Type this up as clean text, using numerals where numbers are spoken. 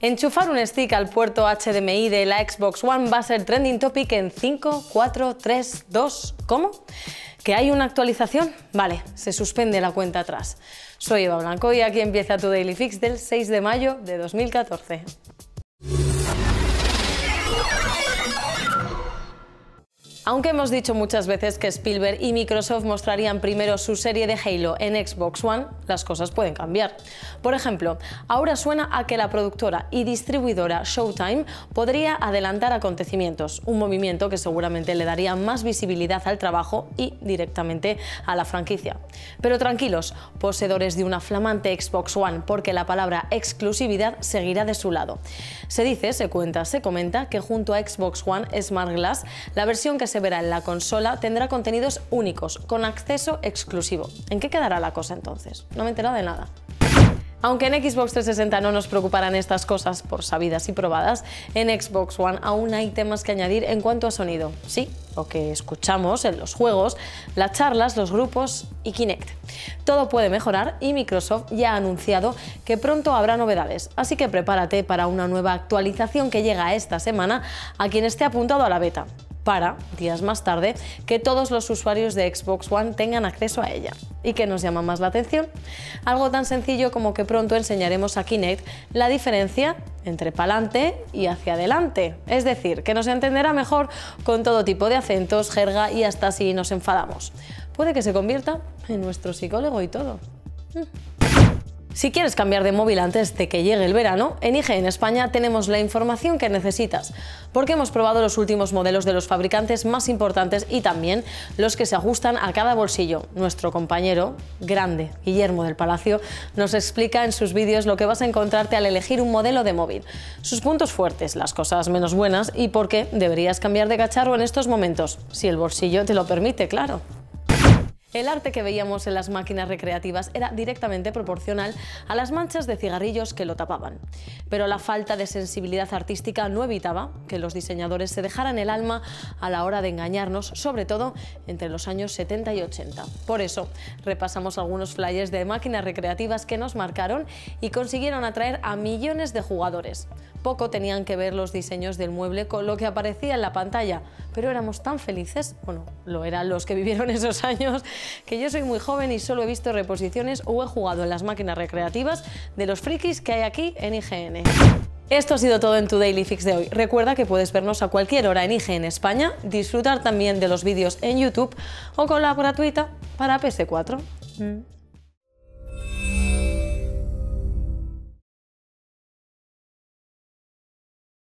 Enchufar un stick al puerto HDMI de la Xbox One va a ser trending topic en 5, 4, 3, 2... ¿Cómo? ¿Que hay una actualización? Vale, se suspende la cuenta atrás. Soy Eva Blanco y aquí empieza tu Daily Fix del 6 de mayo de 2014. Aunque hemos dicho muchas veces que Spielberg y Microsoft mostrarían primero su serie de Halo en Xbox One, las cosas pueden cambiar. Por ejemplo, ahora suena a que la productora y distribuidora Showtime podría adelantar acontecimientos, un movimiento que seguramente le daría más visibilidad al trabajo y directamente a la franquicia. Pero tranquilos, poseedores de una flamante Xbox One, porque la palabra exclusividad seguirá de su lado. Se dice, se cuenta, se comenta que junto a Xbox One Smart Glass, la versión que se verá en la consola tendrá contenidos únicos, con acceso exclusivo. ¿En qué quedará la cosa entonces? No me he enterado de nada. Aunque en Xbox 360 no nos preocuparán estas cosas por sabidas y probadas, en Xbox One aún hay temas que añadir en cuanto a sonido. Sí, lo que escuchamos en los juegos, las charlas, los grupos y Kinect. Todo puede mejorar y Microsoft ya ha anunciado que pronto habrá novedades, así que prepárate para una nueva actualización que llega esta semana a quien esté apuntado a la beta, para, días más tarde, que todos los usuarios de Xbox One tengan acceso a ella. ¿Y qué nos llama más la atención? Algo tan sencillo como que pronto enseñaremos a Kinect la diferencia entre pa'lante y hacia adelante. Es decir, que nos entenderá mejor con todo tipo de acentos, jerga y hasta si nos enfadamos. Puede que se convierta en nuestro psicólogo y todo. Si quieres cambiar de móvil antes de que llegue el verano, en IGN España tenemos la información que necesitas, porque hemos probado los últimos modelos de los fabricantes más importantes y también los que se ajustan a cada bolsillo. Nuestro compañero, grande, Guillermo del Palacio, nos explica en sus vídeos lo que vas a encontrarte al elegir un modelo de móvil, sus puntos fuertes, las cosas menos buenas y por qué deberías cambiar de cacharro en estos momentos, si el bolsillo te lo permite, claro. El arte que veíamos en las máquinas recreativas era directamente proporcional a las manchas de cigarrillos que lo tapaban. Pero la falta de sensibilidad artística no evitaba que los diseñadores se dejaran el alma a la hora de engañarnos, sobre todo entre los años 70 y 80. Por eso, repasamos algunos flyers de máquinas recreativas que nos marcaron y consiguieron atraer a millones de jugadores. Poco tenían que ver los diseños del mueble con lo que aparecía en la pantalla, pero éramos tan felices, bueno, lo eran los que vivieron esos años, que yo soy muy joven y solo he visto reposiciones o he jugado en las máquinas recreativas de los frikis que hay aquí en IGN. Esto ha sido todo en tu Daily Fix de hoy. Recuerda que puedes vernos a cualquier hora en IGN España, disfrutar también de los vídeos en YouTube o con la gratuita para PS4.